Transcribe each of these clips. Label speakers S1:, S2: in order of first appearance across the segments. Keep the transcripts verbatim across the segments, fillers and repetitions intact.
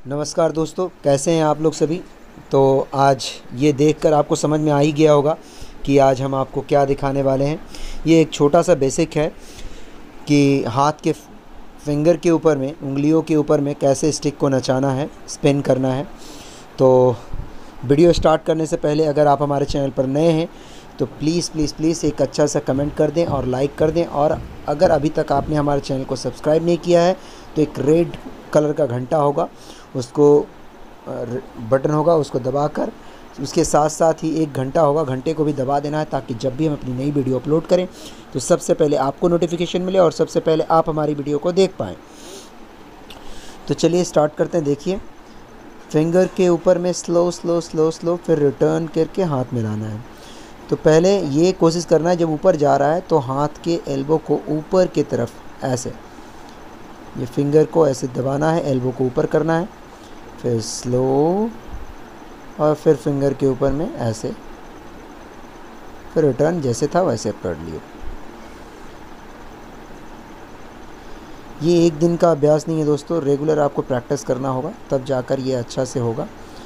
S1: नमस्कार दोस्तों, कैसे हैं आप लोग सभी। तो आज ये देखकर आपको समझ में आ ही गया होगा कि आज हम आपको क्या दिखाने वाले हैं। ये एक छोटा सा बेसिक है कि हाथ के फिंगर के ऊपर में, उंगलियों के ऊपर में कैसे स्टिक को नचाना है, स्पिन करना है। तो वीडियो स्टार्ट करने से पहले अगर आप हमारे चैनल पर नए हैं तो प्लीज़ प्लीज़ प्लीज़ एक अच्छा सा कमेंट कर दें और लाइक कर दें। और अगर अभी तक आपने हमारे चैनल को सब्सक्राइब नहीं किया है तो एक रेड कलर का घंटा होगा, उसको बटन होगा, उसको दबाकर उसके साथ साथ ही एक घंटा होगा, घंटे को भी दबा देना है ताकि जब भी हम अपनी नई वीडियो अपलोड करें तो सबसे पहले आपको नोटिफिकेशन मिले और सबसे पहले आप हमारी वीडियो को देख पाएँ। तो चलिए स्टार्ट करते हैं। देखिए, फिंगर के ऊपर में स्लो स्लो स्लो स्लो फिर रिटर्न करके हाथ मिलाना है। तो पहले ये कोशिश करना है जब ऊपर जा रहा है तो हाथ के एल्बो को ऊपर की तरफ ऐसे, ये फिंगर को ऐसे दबाना है, एल्बो को ऊपर करना है, फिर स्लो और फिर फिंगर के ऊपर में ऐसे, फिर रिटर्न जैसे था वैसे कर लिए। ये एक दिन का अभ्यास नहीं है दोस्तों, रेगुलर आपको प्रैक्टिस करना होगा तब जाकर ये अच्छा से होगा।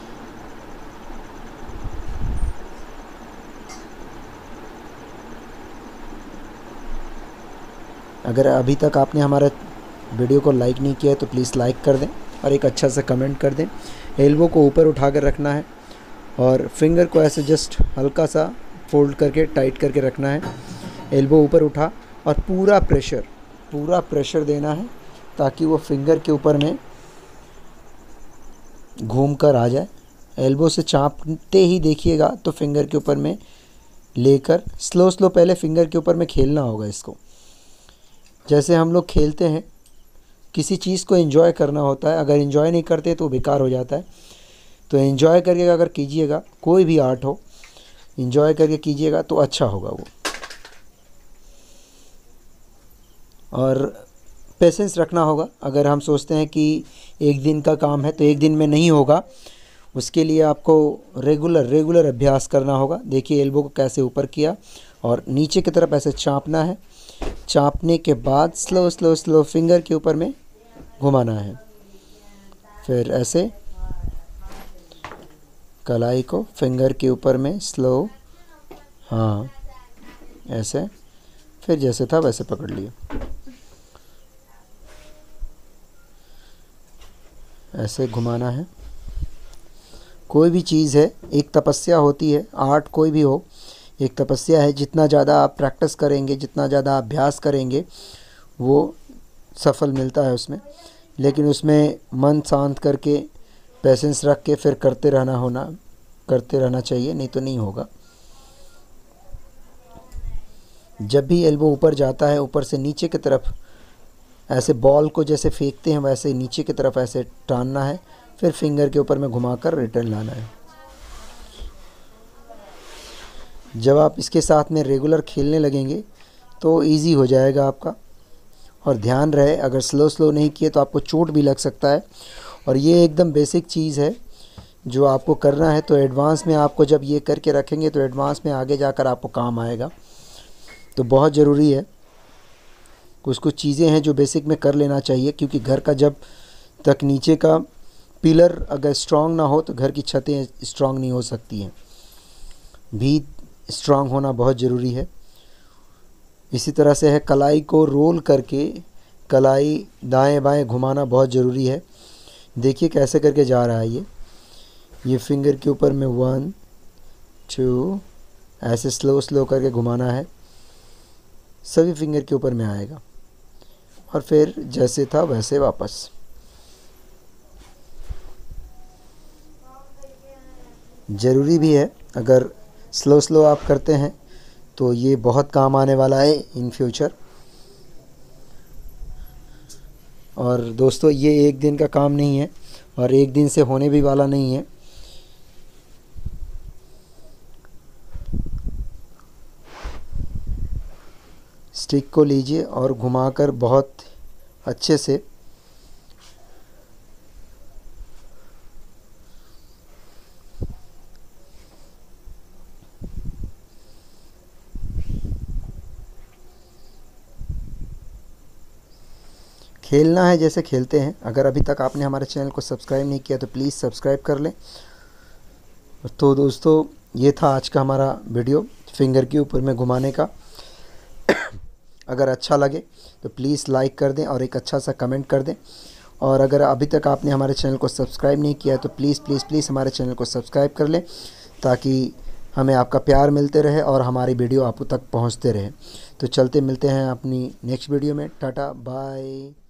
S1: अगर अभी तक आपने हमारा वीडियो को लाइक नहीं किया है तो प्लीज़ लाइक कर दें और एक अच्छा सा कमेंट कर दें। एल्बो को ऊपर उठा कर रखना है और फिंगर को ऐसे जस्ट हल्का सा फोल्ड करके टाइट करके रखना है। एल्बो ऊपर उठा और पूरा प्रेशर पूरा प्रेशर देना है ताकि वो फिंगर के ऊपर में घूम कर आ जाए। एल्बो से चापते ही देखिएगा तो फिंगर के ऊपर में लेकर स्लो स्लो पहले फिंगर के ऊपर में खेलना होगा। इसको जैसे हम लोग खेलते हैं, किसी चीज़ को एंजॉय करना होता है, अगर एंजॉय नहीं करते तो बेकार हो जाता है। तो एंजॉय करके अगर कीजिएगा, कोई भी आर्ट हो, एंजॉय करके कीजिएगा तो अच्छा होगा वो। और पेशेंस रखना होगा। अगर हम सोचते हैं कि एक दिन का काम है तो एक दिन में नहीं होगा, उसके लिए आपको रेगुलर रेगुलर अभ्यास करना होगा। देखिए एल्बो को कैसे ऊपर किया और नीचे की तरफ ऐसे चापना है, चापने के बाद स्लो स्लो स्लो फिंगर के ऊपर में घुमाना है, फिर ऐसे कलाई को फिंगर के ऊपर में स्लो, हाँ ऐसे, फिर जैसे था वैसे पकड़ लिए, ऐसे घुमाना है। कोई भी चीज़ है, एक तपस्या होती है, आर्ट कोई भी हो एक तपस्या है। जितना ज़्यादा आप प्रैक्टिस करेंगे, जितना ज़्यादा अभ्यास करेंगे वो सफल मिलता है उसमें। लेकिन उसमें मन शांत करके पेशेंस रख के फिर करते रहना होना करते रहना चाहिए, नहीं तो नहीं होगा। जब भी एल्बो ऊपर जाता है, ऊपर से नीचे की तरफ ऐसे बॉल को जैसे फेंकते हैं वैसे नीचे की तरफ ऐसे टानना है, फिर फिंगर के ऊपर में घुमाकर रिटर्न लाना है। जब आप इसके साथ में रेगुलर खेलने लगेंगे तो इजी हो जाएगा आपका। और ध्यान रहे, अगर स्लो स्लो नहीं किए तो आपको चोट भी लग सकता है। और ये एकदम बेसिक चीज़ है जो आपको करना है। तो एडवांस में आपको जब ये करके रखेंगे तो एडवांस में आगे जाकर आपको काम आएगा। तो बहुत ज़रूरी है, कुछ कुछ चीज़ें हैं जो बेसिक में कर लेना चाहिए, क्योंकि घर का जब तक नीचे का पिलर अगर स्ट्रांग ना हो तो घर की छतें स्ट्रांग नहीं हो सकती हैं। भी स्ट्रांग होना बहुत ज़रूरी है। इसी तरह से है, कलाई को रोल करके कलाई दाएं बाएं घुमाना बहुत ज़रूरी है। देखिए कैसे करके जा रहा है ये ये फिंगर के ऊपर में वन टू ऐसे स्लो स्लो करके घुमाना है, सभी फिंगर के ऊपर में आएगा और फिर जैसे था वैसे वापस। ज़रूरी भी है, अगर स्लो स्लो आप करते हैं तो ये बहुत काम आने वाला है इन फ्यूचर। और दोस्तों ये एक दिन का काम नहीं है और एक दिन से होने भी वाला नहीं है। स्टिक को लीजिए और घुमाकर बहुत अच्छे से खेलना है जैसे खेलते हैं। अगर अभी तक आपने हमारे चैनल को सब्सक्राइब नहीं किया तो प्लीज़ सब्सक्राइब कर लें। तो दोस्तों ये था आज का हमारा वीडियो फिंगर के ऊपर में घुमाने का। अगर अच्छा लगे तो प्लीज़ लाइक कर दें और एक अच्छा सा कमेंट कर दें। और अगर अभी तक आपने हमारे चैनल को सब्सक्राइब नहीं किया तो प्लीज़ प्लीज़ प्लीज़ हमारे चैनल को सब्सक्राइब कर लें, ताकि हमें आपका प्यार मिलते रहे और हमारी वीडियो आप तक पहुंचते रहे। तो चलते मिलते हैं अपनी नेक्स्ट वीडियो में। Tata bye.